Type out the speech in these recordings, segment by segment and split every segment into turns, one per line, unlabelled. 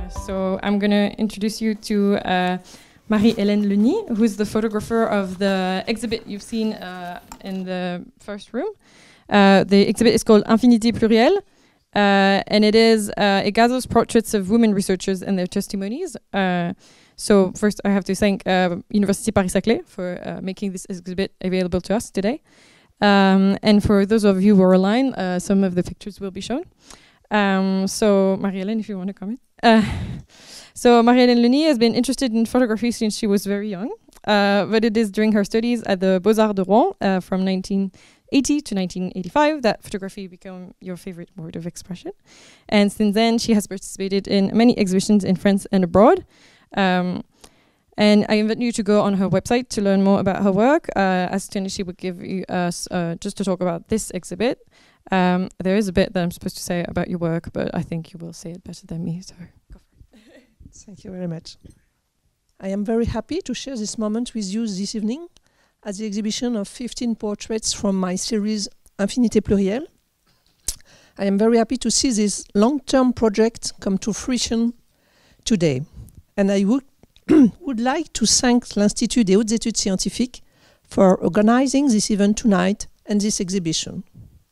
So I'm going to introduce you to Marie-Hélène Le Ny, who's the photographer of the exhibit you've seen in the first room. The exhibit is called Infinités Plurielles, and it gathers portraits of women researchers and their testimonies. So first I have to thank Université Paris-Saclay for making this exhibit available to us today. And for those of you who are online, some of the pictures will be shown. So Marie-Hélène, if you want to comment. So Marie-Hélène Le Ny has been interested in photography since she was very young, but it is during her studies at the Beaux-Arts de Rouen from 1980 to 1985 that photography became your favorite mode of expression. And since then, she has participated in many exhibitions in France and abroad. And I invite you to go on her website to learn more about her work, as she would give you us just to talk about this exhibit. There is a bit that I'm supposed to say about your work, but I think you will say it better than me, so go for it.
Thank you very much. I am very happy to share this moment with you this evening at the exhibition of 15 portraits from my series Infinités Plurielles. I am very happy to see this long-term project come to fruition today. And I would like to thank l'Institut des Hautes Études Scientifiques for organizing this event tonight and this exhibition.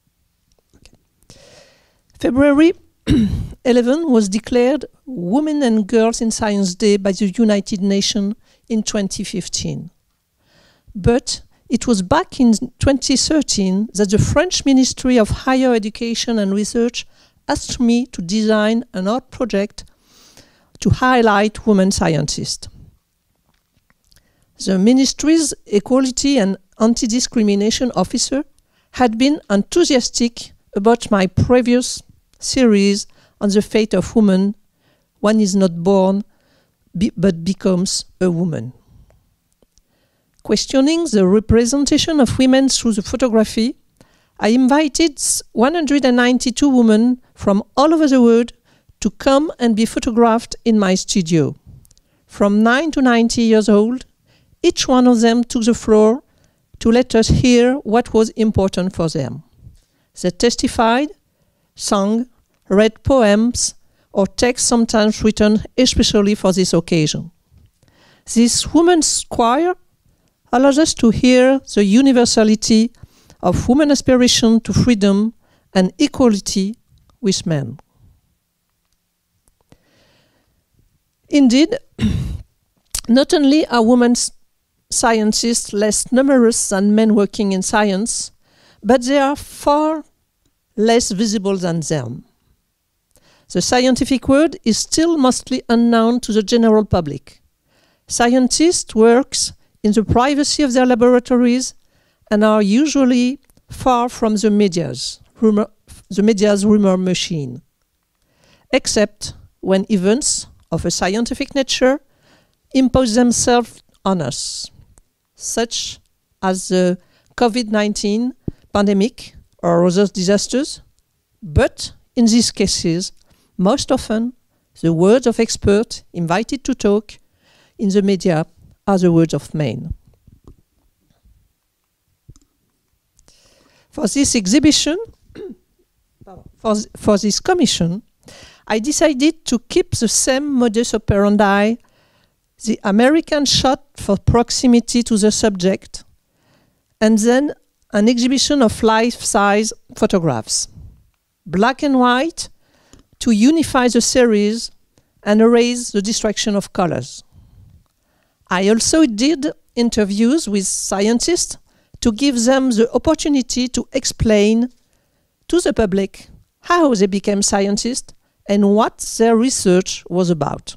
February 11 was declared Women and Girls in Science Day by the United Nations in 2015. But it was back in 2013 that the French Ministry of Higher Education and Research asked me to design an art project to highlight women scientists. The ministry's Equality and Anti-Discrimination Officer had been enthusiastic about my previous series on the fate of women. One is not born but becomes a woman. Questioning the representation of women through the photography, I invited 192 women from all over the world to come and be photographed in my studio. From 9 to 90 years old, each one of them took the floor to let us hear what was important for them. They testified, sang, read poems, or texts sometimes written especially for this occasion. This women's choir allows us to hear the universality of women's aspiration to freedom and equality with men. Indeed, not only are women scientists less numerous than men working in science, but they are far less visible than them. The scientific world is still mostly unknown to the general public. Scientists work in the privacy of their laboratories and are usually far from the media's rumor machine, except when events of a scientific nature impose themselves on us, such as the COVID-19 pandemic or other disasters. But in these cases, most often, the words of experts invited to talk in the media are the words of men. For this exhibition, for this commission, I decided to keep the same modus operandi, the American shot for proximity to the subject, and then an exhibition of life-size photographs, black and white, to unify the series and erase the distraction of colors. I also did interviews with scientists to give them the opportunity to explain to the public how they became scientists and what their research was about.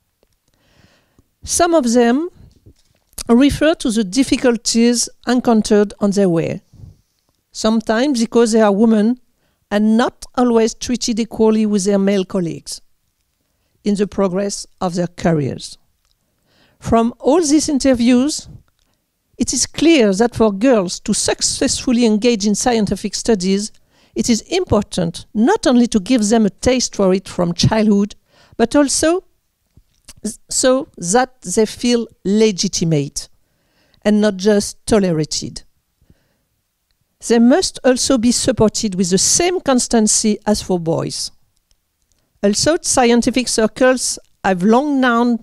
Some of them refer to the difficulties encountered on their way, sometimes because they are women and not always treated equally with their male colleagues in the progress of their careers. From all these interviews, it is clear that for girls to successfully engage in scientific studies, it is important not only to give them a taste for it from childhood, but also so that they feel legitimate and not just tolerated. They must also be supported with the same constancy as for boys. Also, scientific circles I've long known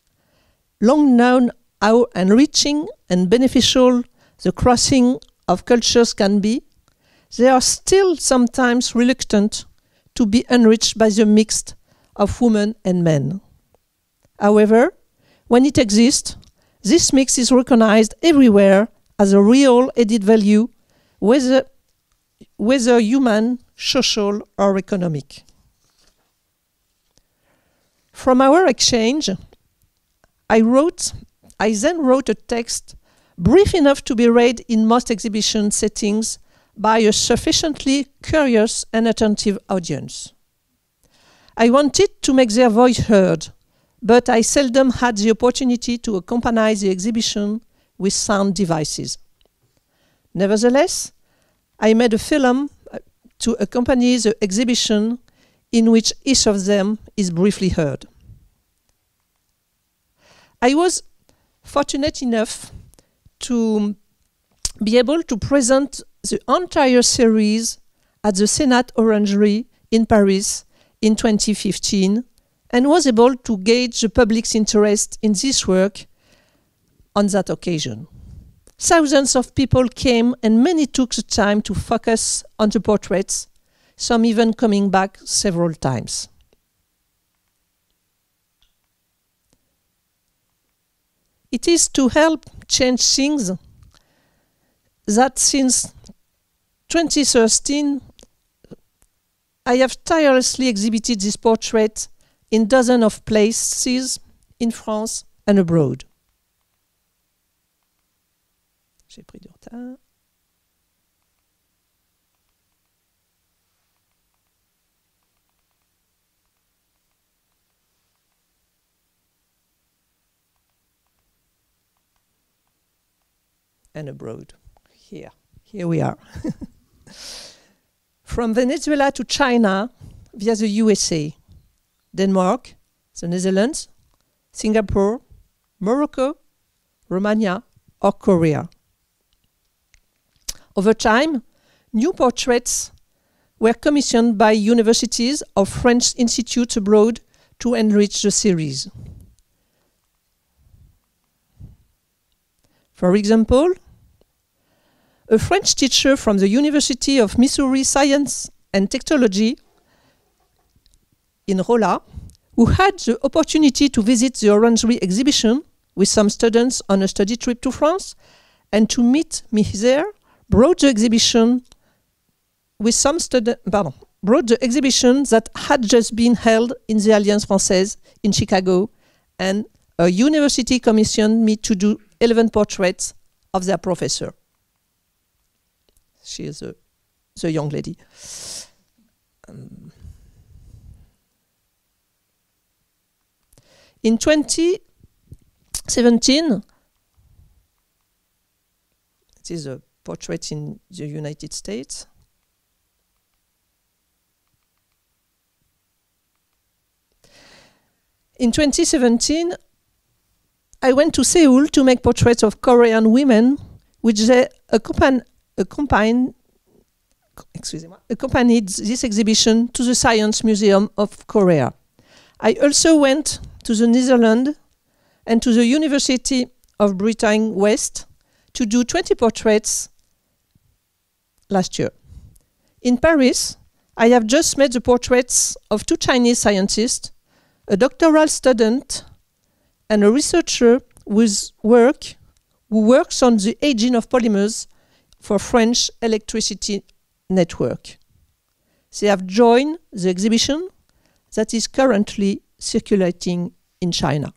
how enriching and beneficial the crossing of cultures can be, they are still sometimes reluctant to be enriched by the mix of women and men. However, when it exists, this mix is recognized everywhere as a real added value, whether human, social, or economic. From our exchange, I then wrote a text brief enough to be read in most exhibition settings by a sufficiently curious and attentive audience. I wanted to make their voice heard, but I seldom had the opportunity to accompany the exhibition with sound devices. Nevertheless, I made a film to accompany the exhibition in which each of them is briefly heard. I was fortunate enough to be able to present the entire series at the Senate Orangery in Paris in 2015 and was able to gauge the public's interest in this work on that occasion. Thousands of people came and many took the time to focus on the portraits, some even coming back several times. It is to help change things that since 2013 I have tirelessly exhibited this portrait in dozens of places in France and abroad. J'ai pris du retard. And abroad. Here we are. From Venezuela to China via the USA, Denmark, the Netherlands, Singapore, Morocco, Romania, or Korea. Over time, new portraits were commissioned by universities or French institutes abroad to enrich the series. For example, a French teacher from the University of Missouri Science and Technology in Rolla, who had the opportunity to visit the Orangery exhibition with some students on a study trip to France and to meet me there, brought the exhibition that had just been held in the Alliance Française in Chicago, and a university commissioned me to do 11 portraits of their professor. She is the young lady. In 2017, it is a portrait in the United States. In 2017, I went to Seoul to make portraits of Korean women, which they accompanied this exhibition to the Science Museum of Korea. I also went to the Netherlands and to the University of Britain West to do 20 portraits last year. In Paris, I have just made the portraits of 2 Chinese scientists, a doctoral student and a researcher who works on the aging of polymers for French electricity network. They have joined the exhibition that is currently circulating in China.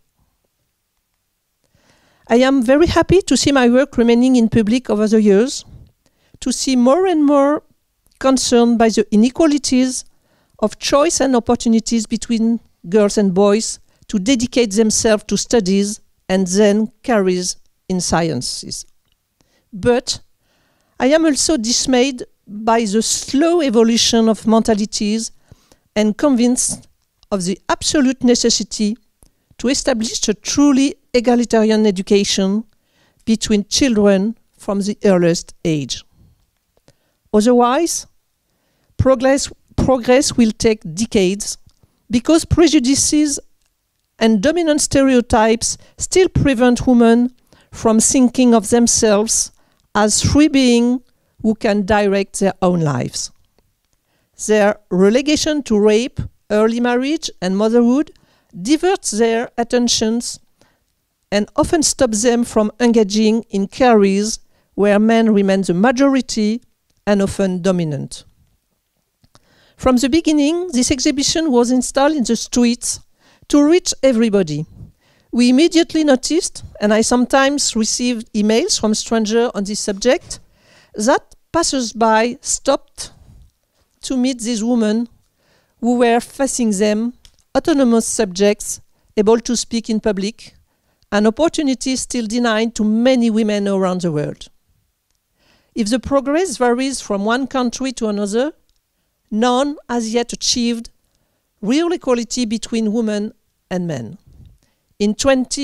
I am very happy to see my work remaining in public over the years, to see more and more concerned by the inequalities of choice and opportunities between girls and boys to dedicate themselves to studies and then careers in sciences. But I am also dismayed by the slow evolution of mentalities and convinced of the absolute necessity to establish a truly egalitarian education between children from the earliest age. Otherwise, progress will take decades because prejudices and dominant stereotypes still prevent women from thinking of themselves as free beings who can direct their own lives. Their relegation to rape, early marriage, and motherhood diverts their attentions and often stops them from engaging in careers where men remain the majority and often dominant. From the beginning, this exhibition was installed in the streets to reach everybody. We immediately noticed, and I sometimes received emails from strangers on this subject, that passers-by stopped to meet these women who were facing them, autonomous subjects able to speak in public, an opportunity still denied to many women around the world. If the progress varies from one country to another, none has yet achieved real equality between women and men. In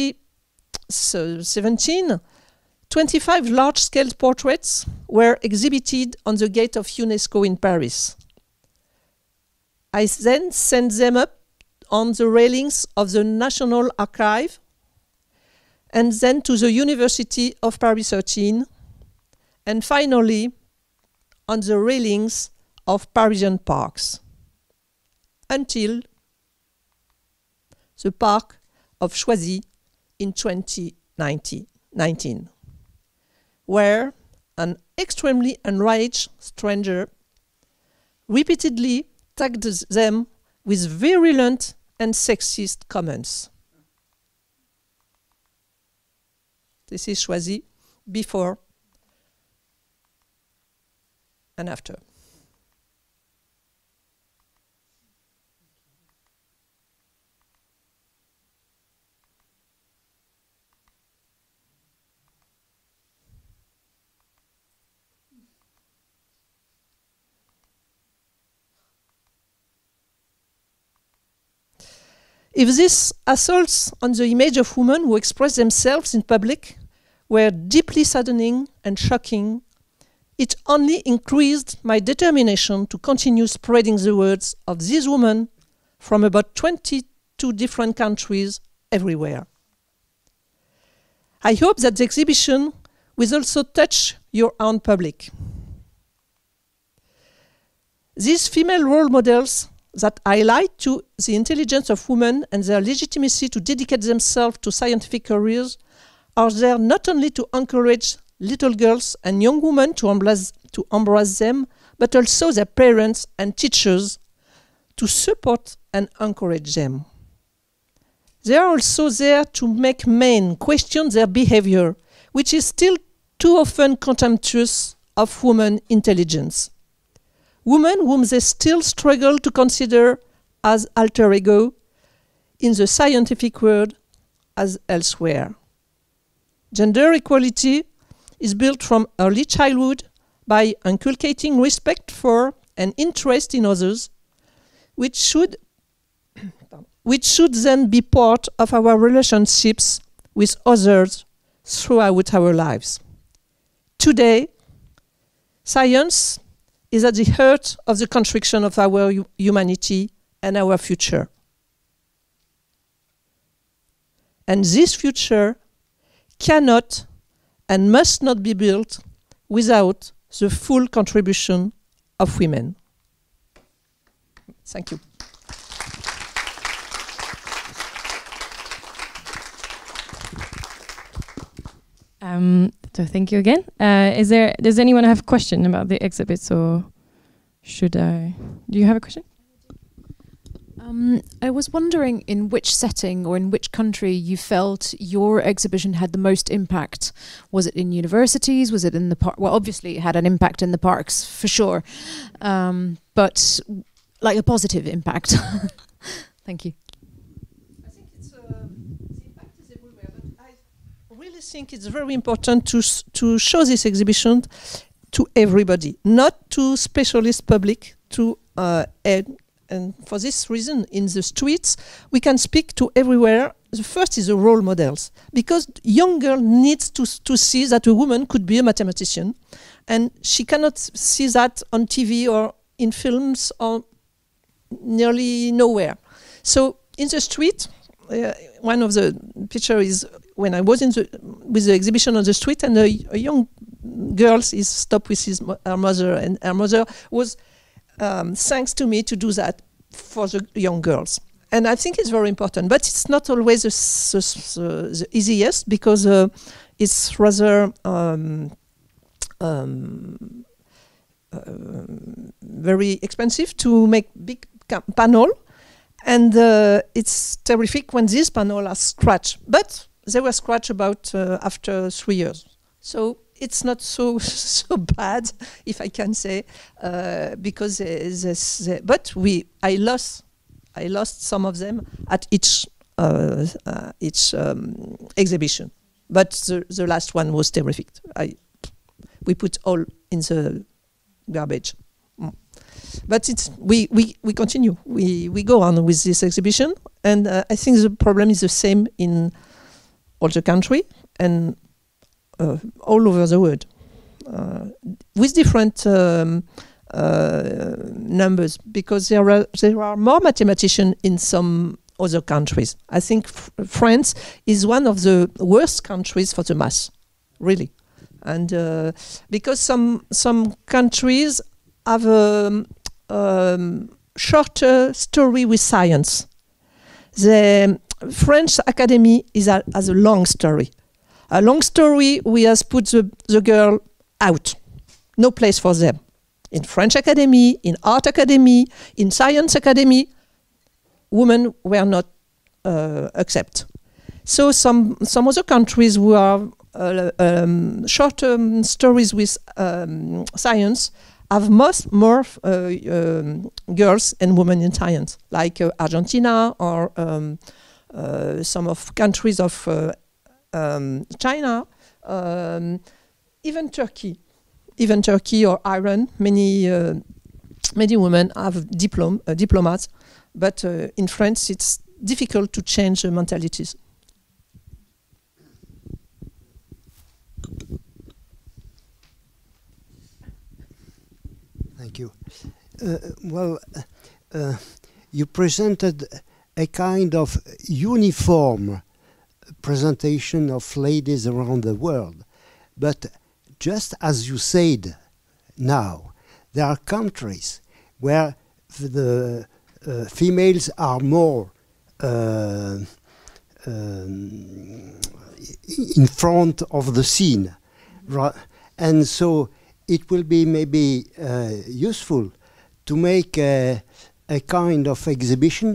2017, 25 large-scale portraits were exhibited on the gate of UNESCO in Paris. I then sent them up on the railings of the National Archive and then to the University of Paris 13, and finally on the railings of Parisian parks, until the park of Choisy in 2019, where an extremely enraged stranger repeatedly tagged them with virulent and sexist comments. This is Choisy before and after. If these assaults on the image of women who express themselves in public were deeply saddening and shocking, it only increased my determination to continue spreading the words of these women from about 22 different countries everywhere. I hope that the exhibition will also touch your own public. These female role models that highlight to the intelligence of women and their legitimacy to dedicate themselves to scientific careers are there not only to encourage little girls and young women to embrace them, but also their parents and teachers to support and encourage them. They are also there to make men question their behavior, which is still too often contemptuous of women's intelligence. Women whom they still struggle to consider as alter ego in the scientific world as elsewhere. Gender equality is built from early childhood by inculcating respect for and interest in others, which should then be part of our relationships with others throughout our lives. Today, science is at the heart of the construction of our humanity and our future. And this future cannot and must not be built without the full contribution of women. Thank you.
So thank you again. Does anyone have a question about the exhibits, or should I? Do you have a question?
I was wondering in which setting or in which country you felt your exhibition had the most impact. Was it in universities? Was it in the park? Well, obviously it had an impact in the parks for sure, but like a positive impact. Thank you.
I think it's the impact is everywhere, but I really think it's very important to show this exhibition to everybody, not to specialist public, to and for this reason, in the streets, we can speak to everywhere. The first is the role models, because young girl needs to see that a woman could be a mathematician, and she cannot see that on TV or in films or nearly nowhere. So in the street, one of the picture is when I was with the exhibition on the street, and a young girl is stopped with her mother, and her mother was thanks to me to do that for the young girls. And I think it's very important, but it's not always the easiest, because it's rather very expensive to make big panel, and it's terrific when this panel are scratched. But they were scratched about after 3 years, so it's not so bad, if I can say, because but I lost some of them at each exhibition. But the last one was terrific. We put all in the garbage. But we continue. We go on with this exhibition, and I think the problem is the same in all the country and all over the world, with different numbers, because there are more mathematicians in some other countries. I think France is one of the worst countries for the math, really, and because some countries have a shorter story with science. The French Academy has a long story. A long story, we have put the girl out. No place for them. In French Academy, in Art Academy, in Science Academy, women were not accepted. So some other countries who are short-term stories with science have more girls and women in science, like Argentina or some of countries of China, even Turkey. Even Turkey or Iran, many women have diplomas, but in France it's difficult to change the mentalities.
Thank you. You presented a kind of uniform presentation of ladies around the world, but just as you said now, there are countries where the females are more in front of the scene, and so it will be maybe useful to make a kind of exhibition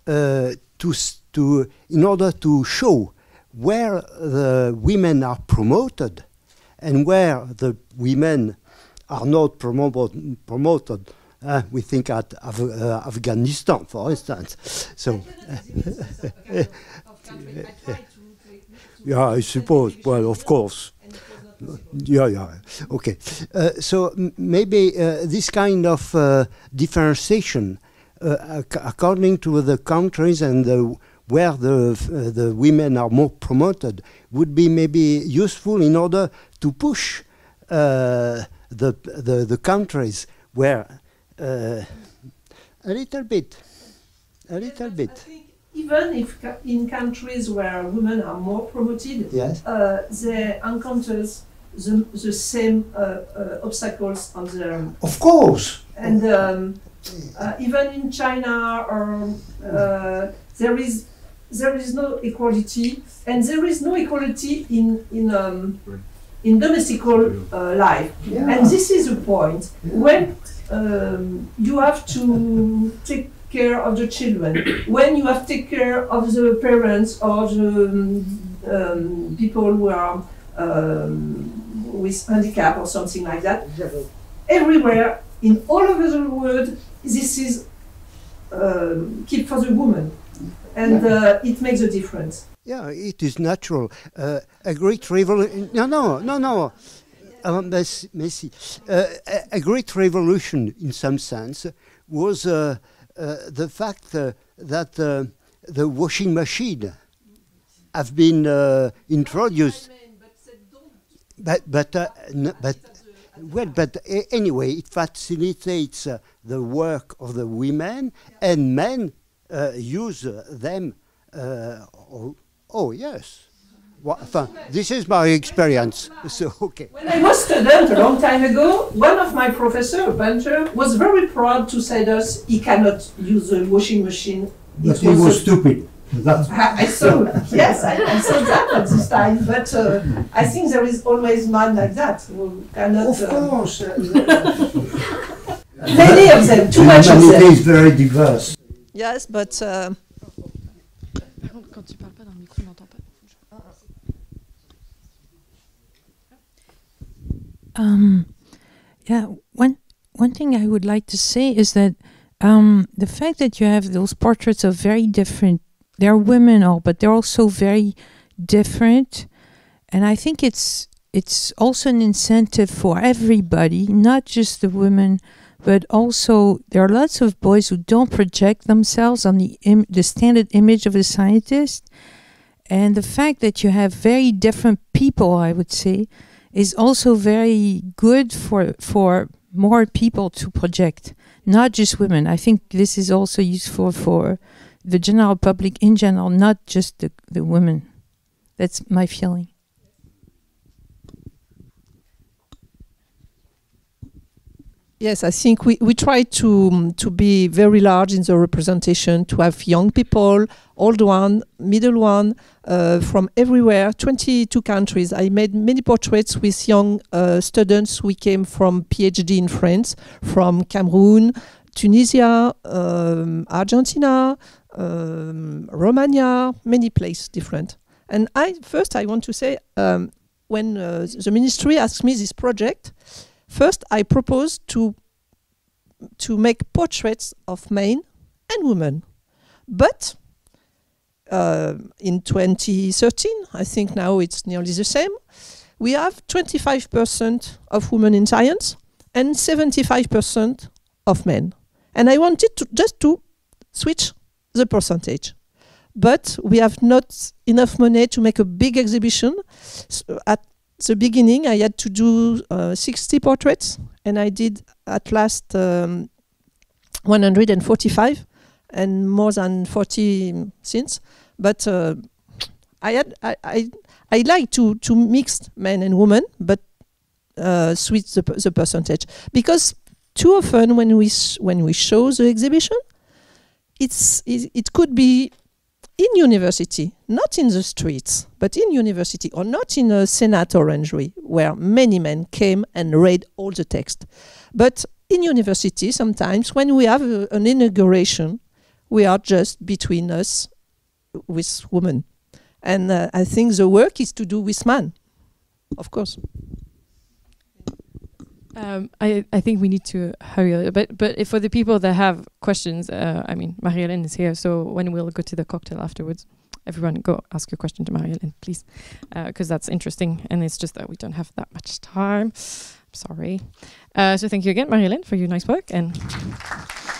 in order to show where the women are promoted and where the women are not promoted. We think at Afghanistan, for instance. So, yeah, I suppose. Well, of course. Yeah. Okay. So maybe this kind of differentiation according to the countries and where the women are more promoted would be maybe useful in order to push the countries where a little bit.
I think even if in countries where women are more promoted,
yes,
they encounter the same obstacles on their.
Of course.
And even in China, or there is no equality, and there is no equality in domestical life.
Yeah.
And this is the point when you have to take care of the children, when you have to take care of the parents or the people who are with handicap or something like that. Everywhere, in all over the world, this is kept for the woman, and it makes a difference.
Yeah, it is natural. A great revolution. No. Messi. A great revolution, in some sense, was the fact that the washing machine have been introduced. But anyway, it facilitates the work of the women, and men use them Oh, yes. Well, this is my experience. So, okay.
When I was student a long time ago, one of my professor, a painter, was very proud to say to us he cannot use a washing machine.
But he was stupid.
I saw, yes, I saw that at this time, but I think there is always man like that who cannot.
Of course.
Many of them, too much of them.
Humanity is very diverse.
Yes, but.
Quand tu parles pas dans le micro, on n'entend pas.
Yeah, one thing I would like to say is that the fact that you have those portraits of very different, they're women all, but they're also very different, and I think it's also an incentive for everybody, not just the women, but also there are lots of boys who don't project themselves on the standard image of a scientist, and the fact that you have very different people, I would say, is also very good for more people to project, not just women. I think this is also useful for the general public in general, not just the women. That's my feeling.
Yes, I think we try to be very large in the representation, to have young people, old one, middle one, from everywhere, 22 countries. I made many portraits with young students. We came from PhD in France, from Cameroon, Tunisia, Argentina, Romania, many places different. And I want to say, when the ministry asked me this project, first, I proposed to make portraits of men and women. But in 2013, I think now it's nearly the same, we have 25% of women in science and 75% of men. And I wanted to switch the percentage. But we have not enough money to make a big exhibition. So at the beginning, I had to do 60 portraits, and I did at last 145, and more than 40 since. But I like to mix men and women, but switch the percentage, because too often when we show the exhibition, it could be in university, not in the streets, but in university, or not in a Senate orangery where many men came and read all the text. But in university, sometimes when we have an inauguration, we are just between us with women. And I think the work is to do with men, of course.
I think we need to hurry a little bit, but if for the people that have questions, I mean, Marie-Hélène is here, so when we'll go to the cocktail afterwards, everyone go ask your question to Marie-Hélène, please, because that's interesting, and it's just that we don't have that much time. I'm sorry. So thank you again, Marie-Hélène, for your nice work, and